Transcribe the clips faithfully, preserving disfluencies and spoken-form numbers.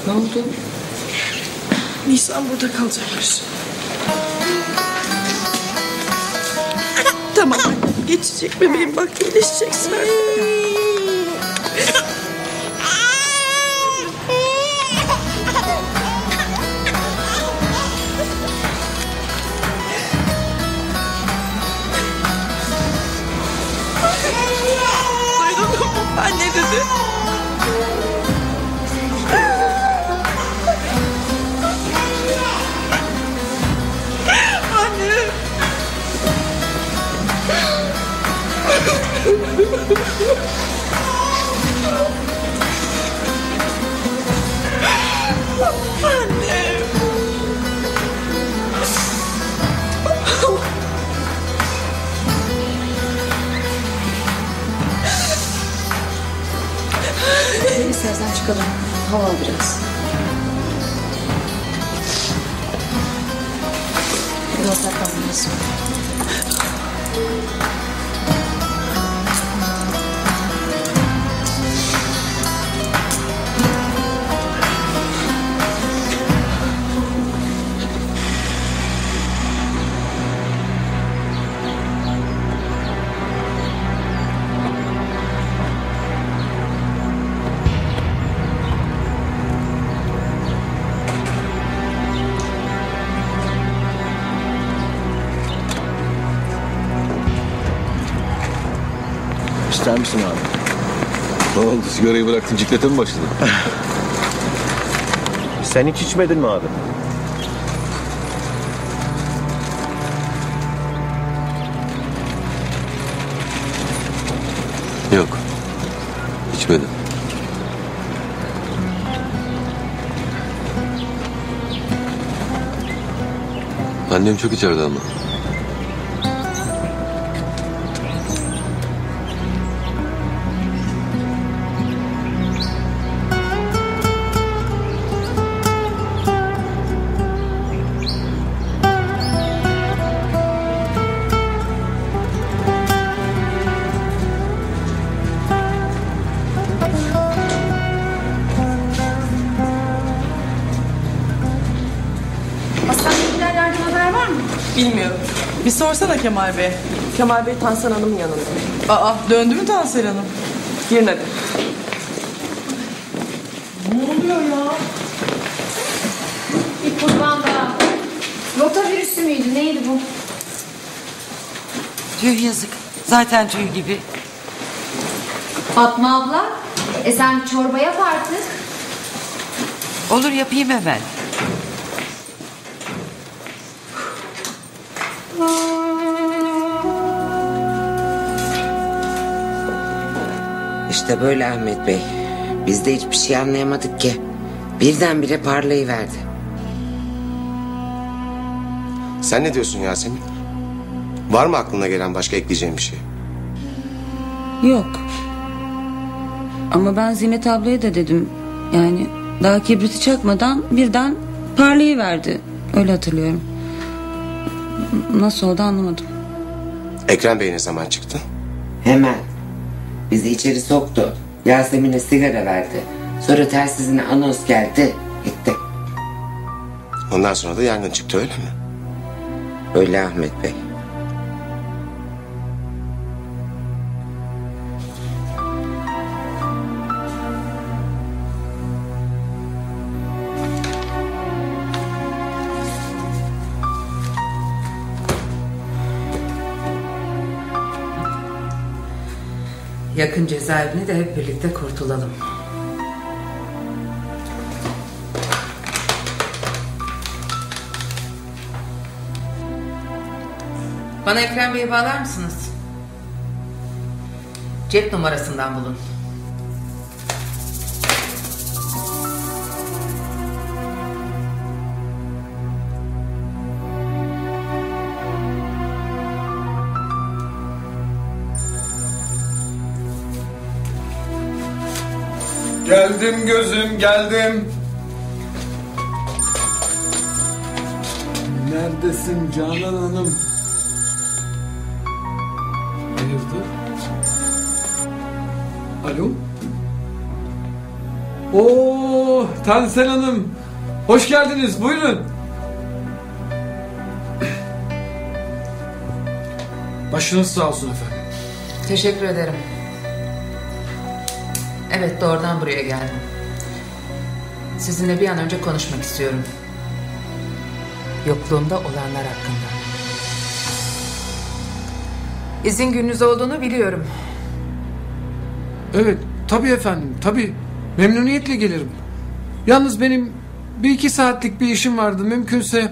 Ne oldu? Nisan burada kalacakmış. Tamam anne, geçecek bebeğim, bak iyileşeceksin. Duydun mu? Anne dedi. Hadi istersen çıkalım. Hava al biraz. Biraz saklanmalıyız. İster misin abi? Ne oldu? Sigarayı bıraktın, ciklete mi başladın? Sen hiç içmedin mi abi? Yok. İçmedim. Annem çok içeride ama. Hastaneye yardım haber var mı? Bilmiyorum. Bir sorsana Kemal Bey. Kemal Bey Tansen Hanım'ın yanında. Aa, döndü mü Tansel Hanım? Girmedi. Ne oluyor ya? Bir kurbanda. Rotavirüsü müydü? Neydi bu? Tüh yazık. Zaten tüy gibi. Fatma abla. E sen bir çorba yap artık. Olur, yapayım hemen. İşte böyle Ahmet Bey. Biz de hiçbir şey anlayamadık ki. Birdenbire parlayıverdi. Sen ne diyorsun Yasemin? Var mı aklına gelen başka ekleyeceğim bir şey? Yok. Ama ben Zinet ablaya da dedim. Yani daha kibriti çakmadan birden parlayıverdi. Öyle hatırlıyorum. Nasıl oldu anlamadım. Ekrem Bey ne zaman çıktı? Hemen. Bizi içeri soktu. Yasemin'e sigara verdi. Sonra telsizine anons geldi. Gitti. Ondan sonra da yangın çıktı, öyle mi? Öyle Ahmet Bey. Yakın cezaevini de hep birlikte kurtulalım. Bana Ekrem Bey'i bağlar mısınız? Cep numarasından bulun. Geldim gözüm, geldim. Neredesin Canan Hanım? Hayırdır? Alo? Oo, Tansel Hanım. Hoş geldiniz. Buyurun. Başınız sağ olsun efendim. Teşekkür ederim. Evet, doğrudan buraya geldim. Sizinle bir an önce konuşmak istiyorum. Yokluğumda olanlar hakkında. İzin gününüz olduğunu biliyorum. Evet, tabii efendim, tabii. Memnuniyetle gelirim. Yalnız benim bir iki saatlik bir işim vardı. Mümkünse...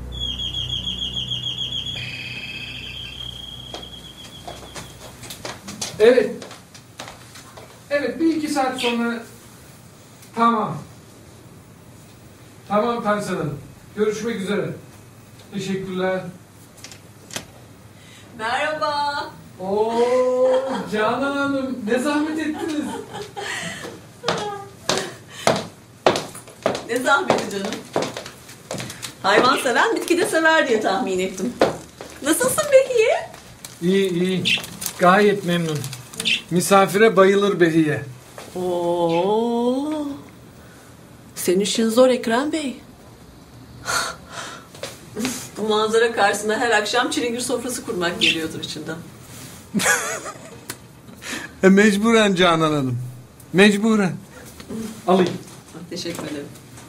Evet. Evet, bir iki saat sonra... Tamam. Tamam Tansel Hanım. Görüşmek üzere. Teşekkürler. Merhaba. Oo, Canan Hanım, ne zahmet ettiniz. Ne zahmeti canım. Hayvan seven bitki de sever diye tahmin ettim. Nasılsın Behiye? İyi iyi. Gayet memnun. Misafire bayılır Behiye. Oo. Senin işin zor Ekrem Bey. Bu manzara karşısında her akşam çilingir sofrası kurmak geliyordur içinden. E, mecburen Canan Hanım. Mecburen. Alayım. Teşekkür ederim.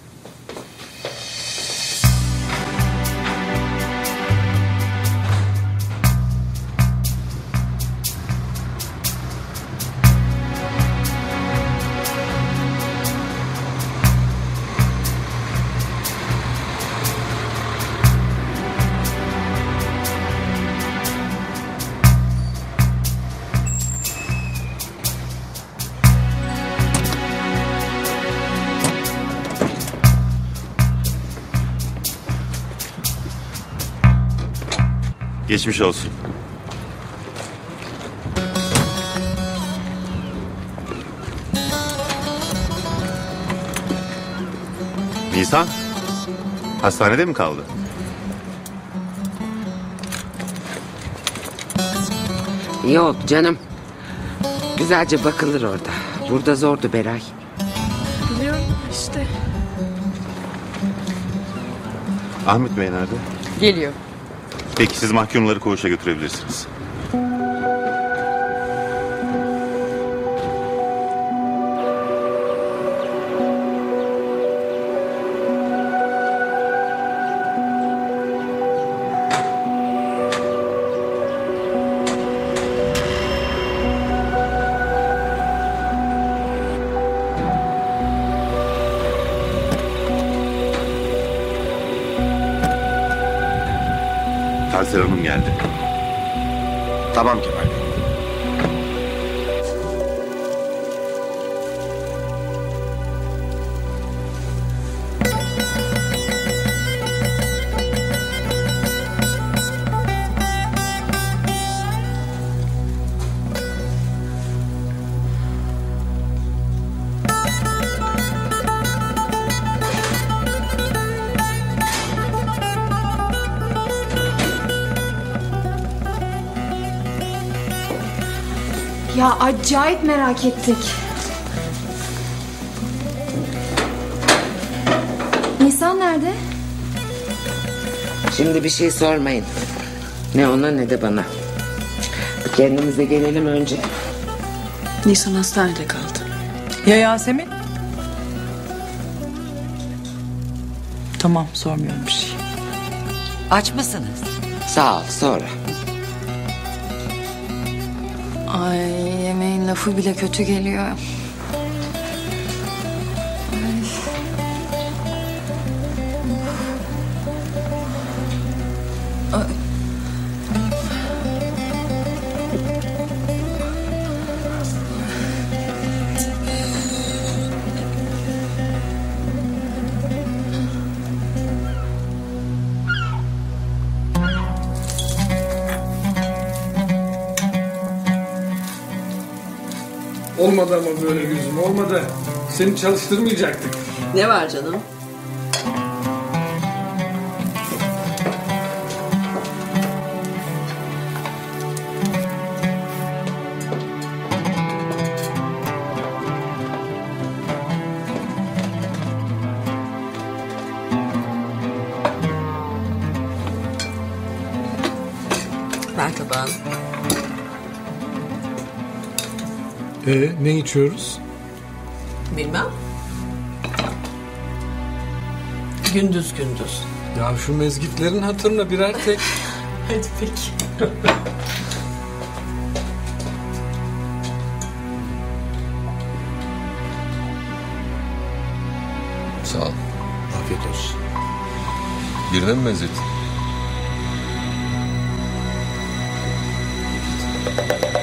Geçmiş olsun. Nisan, hastanede mi kaldı? İyi oldu canım. Güzelce bakılır orada. Burada zordu Beray. Biliyorum işte. Ahmet Bey nerede? Geliyor. Peki siz mahkumları koğuşa götürebilirsiniz. Tansel Hanım geldi. Tamam Kemal Bey. Ya acayip merak ettik. Nisan nerede? Şimdi bir şey sormayın. Ne ona ne de bana. Bir kendimize gelelim önce. Nisan hastanede kaldı. Ya Yasemin? Tamam, sormuyorum bir şey. Aç mısınız? Sağ ol, sonra. Ay, yemeğin lafı bile kötü geliyor. Ay. Ay. Olmadı ama böyle gözüm, olmadı. Seni çalıştırmayacaktık. Ne var canım? Ee, ne içiyoruz? Bilmem. Gündüz gündüz. Ya şu mezgitlerin hatırına birer tek. Hadi peki. Sağ ol. Afiyet olsun. Birine mi benzettin?